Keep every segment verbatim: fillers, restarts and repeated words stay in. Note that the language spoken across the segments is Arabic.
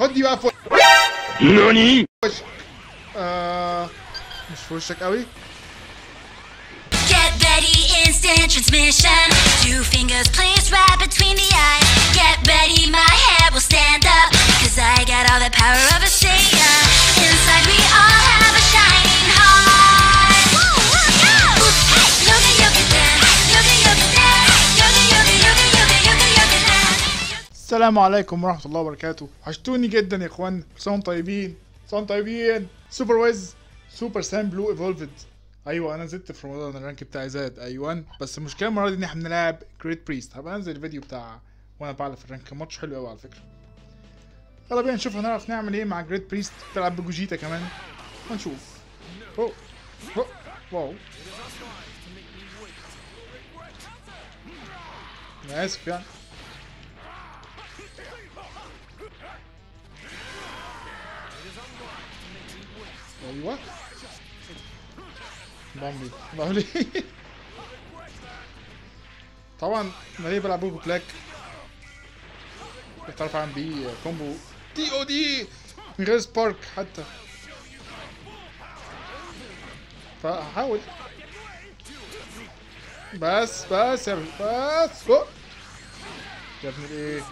خد دي بقى في ناني وشك. آه مش في وشك قوي. Get ready, instant transmission. Two fingers placed right between the eyes. Get ready, my head will stand up. Cause I got all the power of a Saiyan. Inside we all have a shining heart. Whoa, look out! Hey, yoga yoga dance. Yoga yoga dance. Yoga yoga yoga yoga yoga yoga dance. السلام عليكم ورحمة الله وبركاته. وحشتوني جدا يا اخوان. كل سنة وانتم طيبين. كل سنة وانتم طيبين. سوبر ويز سوبر سام بلو ايفولفد. ايوه انا زدت في رمضان، الرانك بتاعي زاد. ايوه بس المشكله المره دي ان احنا بنلعب جريت بريست. هبقى انزل الفيديو بتاع وانا بعلى في الرانك. ماتش حلو قوي على فكره. يلا بينا نشوف هنعرف نعمل ايه مع جريت بريست. بتلعب بجوجيتا كمان ونشوف. اوه اوه واو انا اسف يعني. ايوه بامبي بامبي طبعا انا ليه بلعب بوكو بلاك. بتعرف اعمل بيه كومبو تي او دي من غير سبارك حتى، فهحاول. بس بس يا ابني بس أوه. يا ابني ايه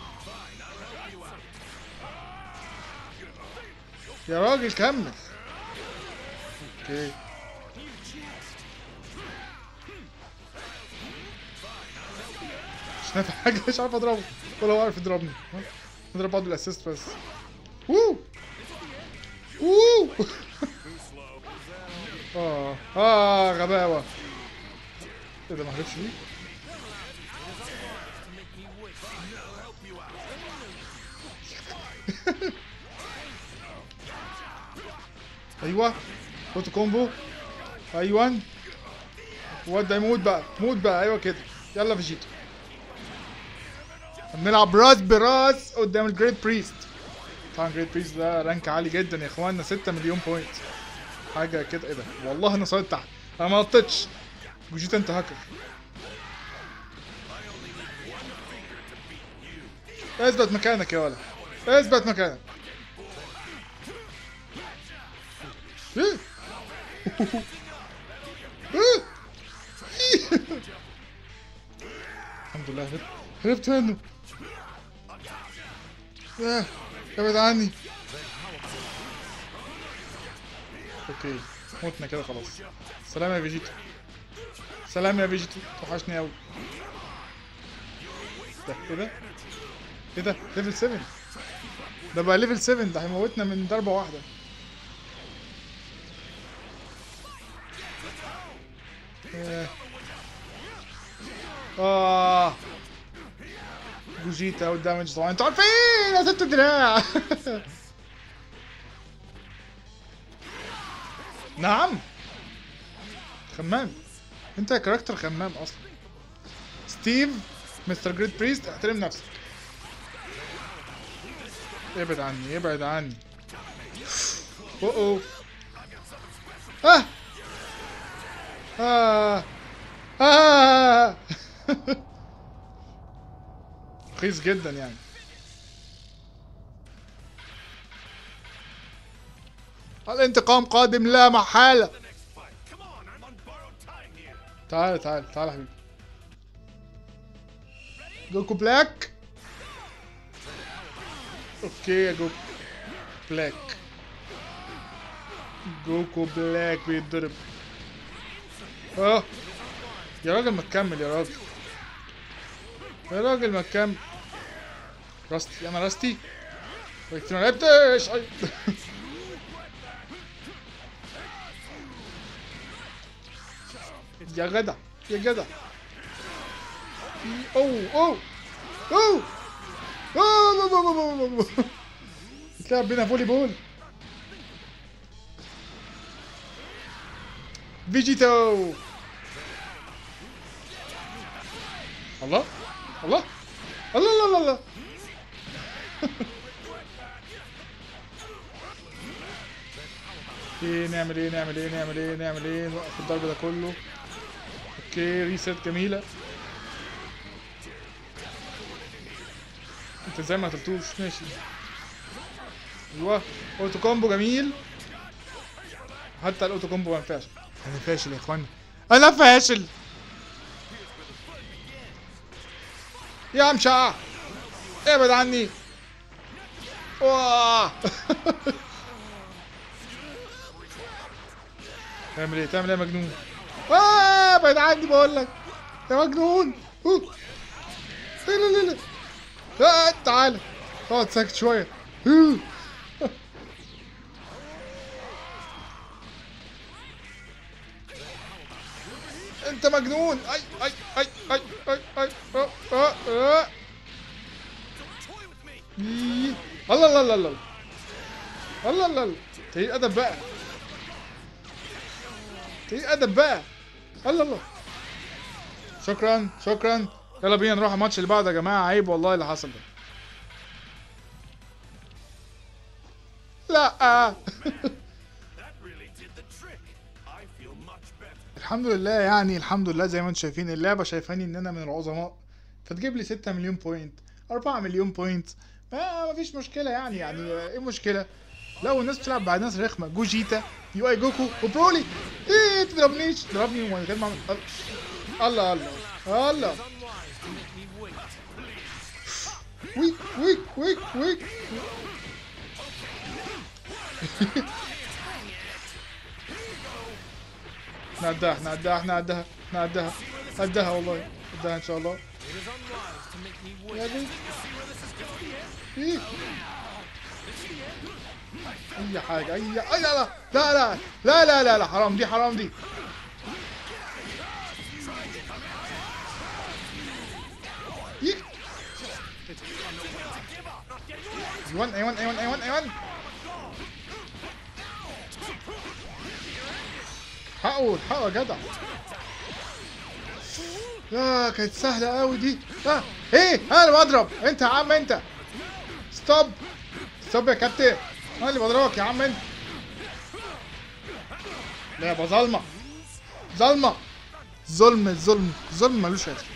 يا راجل كمل. اوكي مش نافع حاجة، مش عارف اضربه ولا هو عارف يضربني. نضرب بعض بالاسيست بس. ووو ووو اه اه غباوة. ايه ده ما عرفش ليه؟ ايوه اوتو كومبو. ايوه الواد ده يموت بقى، موت بقى. ايوه كده يلا فيجيتو. بنلعب راس براس قدام الجريت بريست. طبعا جريت بريست ده رانك عالي جدا يا اخوانا، ستة مليون بوينت حاجه كده. ايه ده والله انا صايد تحت، انا ما نطيتش. جوجيتا انت هاكر. اثبت مكانك يا ولد، اثبت مكانك. ايه الحمد لله هربت هربت منه. اه ابعد عني. اوكي موتنا كده خلاص. سلام يا فيجيتو، سلام يا فيجيتو، توحشني اوي. ده ايه ده؟ ايه ده؟ ليفل سبعة. ده بقى ليفل سبعة، ده هيموتنا من ضربة واحدة. اه اه جوجيتا والدامج طبعا انتوا عارفين. يا ست دراع نعم خمام. انت كاركتر خمام اصلا. ستيف مستر جريت بريست احترم نفسك. ابعد عني ابعد عني. اوه اه اه اه رخيص جدا يعني. الانتقام قادم لا محالة. تعال تعال تعال حبيبي. جوكو بلاك. اوكي يا جوكو بلاك. جوكو بلاك بيتضرب. اه يا راجل ما تكمل يا راجل، يا راجل ما تكمل. راستي انا راستي ما لعبتش. يا جدع يا جدع. اوه اوه اوه اوه بتلعب بينا فولي بول. فيجيتو. الله الله الله الله الله. ايه نعمل ايه نعمل ايه نعمل ايه نعمل ايه نوقف الضرب ده كله. اوكي ريست جميلة. انت ازاي ما قتلتوش؟ ماشي ايوه اوتو كومبو جميل. حتى الاوتو كومبو ما ينفعش. انا فاشل يا اخوانا، انا فاشل يا مشاع، ابعد عني. واه تعمل ايه تعمل ايه يا مجنون؟ اه ابعد عني بقول لك يا مجنون. اوه لا لا لا لا تعالى اقعد ساكت شويه. انت مجنون. اي اي اي اي اي اي اه اه اه الله الله الله الله الله الله الله. تهيئ ادب بقى، تهيئ ادب بقى. الله الله. شكرا شكرا. يلا بينا نروح الماتش اللي بعده يا جماعه. عيب والله اللي حصل ده. لا الحمد لله يعني الحمد لله زي ما انتم شايفين اللعبه شايفاني ان انا من العظماء، فتجيب لي ستة مليون بوينت أربعة مليون بوينت. ما مفيش مشكله يعني يعني ايه المشكله لو الناس بتلعب مع ناس رخمه. جوجيتا يو اي جوكو وبرولي. ايه تضربنيش تضربني وانا كده بعمل الله الله الله. ويك ويك ويك ويك. نعدها نعدها نعدها نعدها نعدها والله نعدها ان شاء الله. يا بي ايه اي حاجه اي اي لا لا لا لا لا لا لا حرام دي حرام دي. ايوان ايوان ايوان ايوان ايوان. حقه حقه يا جدع. يا كانت سهله قوي دي. اه ايه انا اللي بضرب انت يا عم انت. ستوب ستوب يا كابتن، انا اللي بضربك يا عم انت. لعبه ظلمه ظلمه ظلم الظلم ظلم ملوش اخر.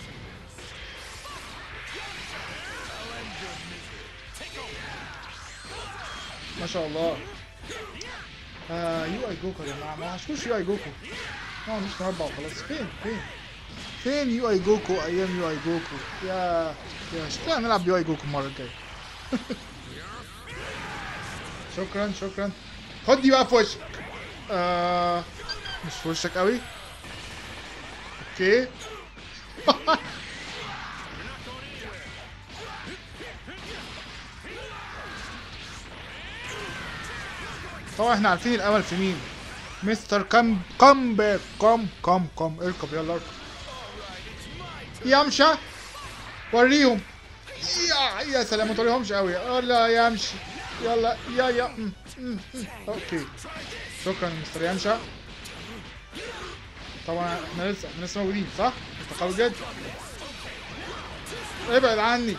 ما شاء الله. آه يو اي جوكو يا جماعه، ما وحشكوش يو اي جوكو. اه مش مربع وخلاص. فين فين فين يو اي جوكو ايام يو اي جوكو. يا يا شكلنا هنلعب يو اي جوكو المره الجايه. شكرا شكرا. خد دي بقى في وشك. آه مش في وشك قوي. اوكي. طبعا احنا عارفين الامل في مين. مستر كم كم باك كم كم كم. اركب يلا اركب يمشى. وريهم. يا يا سلام ما توريهمش قوي. يلا يمشي يلا يا يا م م م. اوكي شكرا مستر يمشى. طبعا احنا لسه احنا لسه موجودين صح؟ انت قوي جدا. ابعد عني.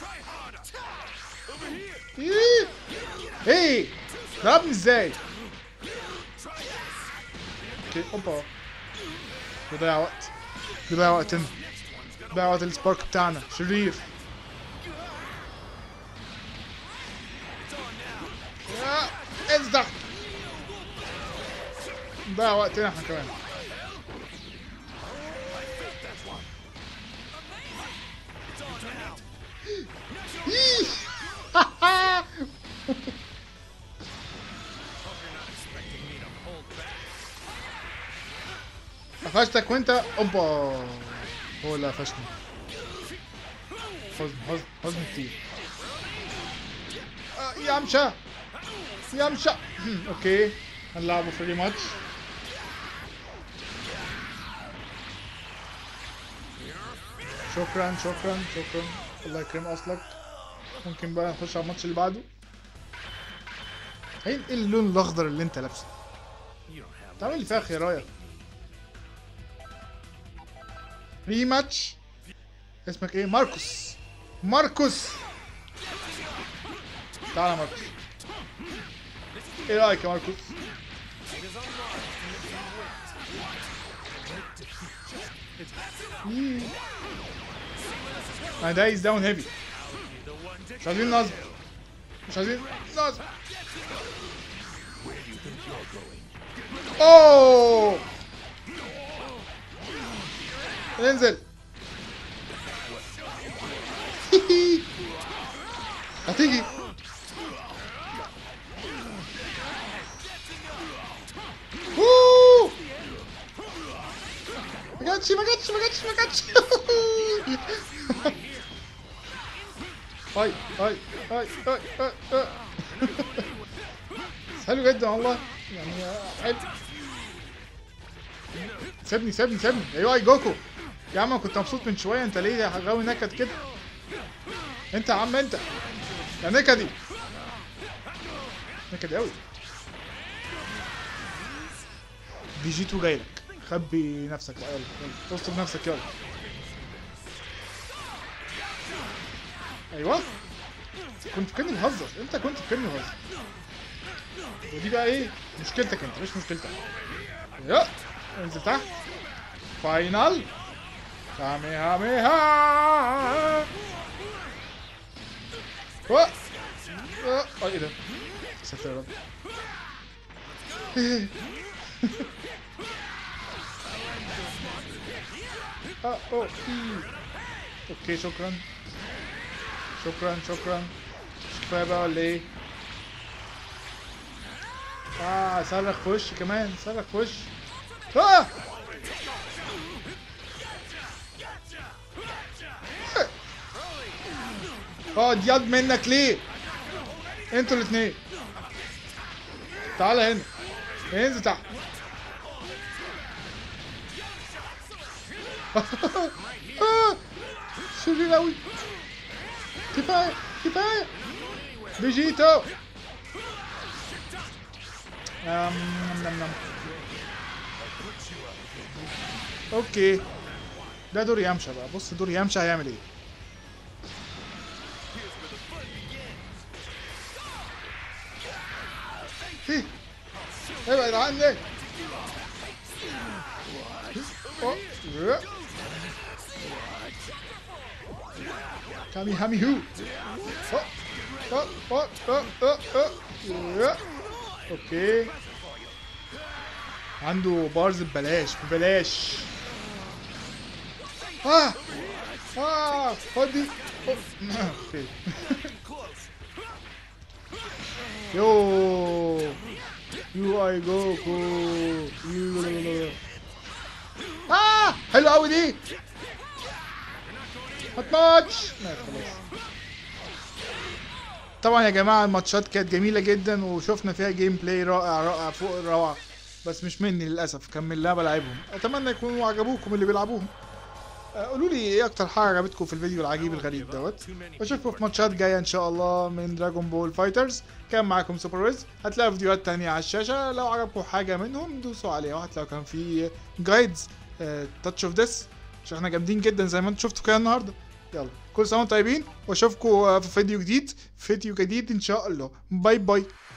ايه ايه ضربني ازاي؟ اوكي اوبا. بيضيع وقت بيضيع وقتنا بيضيع وقت السبارك بتاعنا شرير. يا ازدح بيضيع وقتنا احنا كمان. قفشتك وانت اوبا. هو اللي قفشني. حزن حزن حزن كتير. آه يمشى يمشى. اوكي هنلعبه فري ماتش. شكرا شكرا شكرا الله يكرم اصلك. ممكن بقى نخش على الماتش اللي بعده. ايه اللون الاخضر اللي انت لابسه؟ تعمل لي فيها خيرايه. ري ماتش. اسمك ايه؟ ماركوس ماركوس. تعالى ماركوس. ايه رايك يا ماركوس؟ انا دايس داون هيفي. مش عايزين نصبر مش عايزين ناس. اوه انزل. هتيجي. اوه ما جاتش ما جاتش ما جاتش ما جاتش. هاي هاي هاي هاي هاي. حلو جدا والله يعني حلو. سيبني سيبني سيبني. ايوه يا جوكو يا عم كنت مبسوط من شويه، انت ليه غاوي نكد كده؟ انت يا عم انت يا نكدي نكدي قوي. فيجيتو جايلك، خبي نفسك بقى، يلا يلا استر نفسك يلا. ايوه كنت فاكرني بهزر، انت كنت فاكرني بهزر. ودي بقى ايه مشكلتك انت مش مشكلتك. يلا انزل تحت. فاينل كاميهاميها. اه اه ايه ده؟ ساتر يا رب. اه اوه اوكي شكرا شكرا شكرا. مش كفايه بقى ولا ايه؟ اه صرخ في وشي كمان، صرخ في وشي. اه اقعد ياض منك ليه؟ انتوا الاثنين تعالى هنا انزل تحت. شرير اوي. كفايه كفايه فيجيتو. نم نم نم. اوكي ده دور يامشا بقى. بص دور يامشا هيعمل ايه. ايه ابعد عني. كامي هامي هو. اوكي عنده بارز ببلاش ببلاش. اه اه خد دي. اوكي يو يو اي جوكو يو. اه حلو قوي دي. هتماتش خلاص. طبعا يا جماعه الماتشات كانت جميله جدا وشفنا فيها جيم بلاي رائع رائع فوق الروعه، بس مش مني للاسف كان من اللي انا بلعبهم. اتمنى يكونوا عجبوكم اللي بيلعبوهم. قولوا لي ايه اكتر حاجه عجبتكم في الفيديو العجيب الغريب دوت. واشوفكم في ماتشات جايه ان شاء الله من دراجون بول فايترز. كان معاكم سوبر ويز. هتلاقوا فيديوهات تانية على الشاشه، لو عجبكم حاجه منهم دوسوا عليها. وهتلاقوا كان في جايدز تاتش اوف ذس عشان احنا جامدين جدا زي ما انتم شفتوا كده النهارده. يلا كل سنه وانتم طيبين واشوفكم في فيديو جديد فيديو جديد ان شاء الله. باي باي.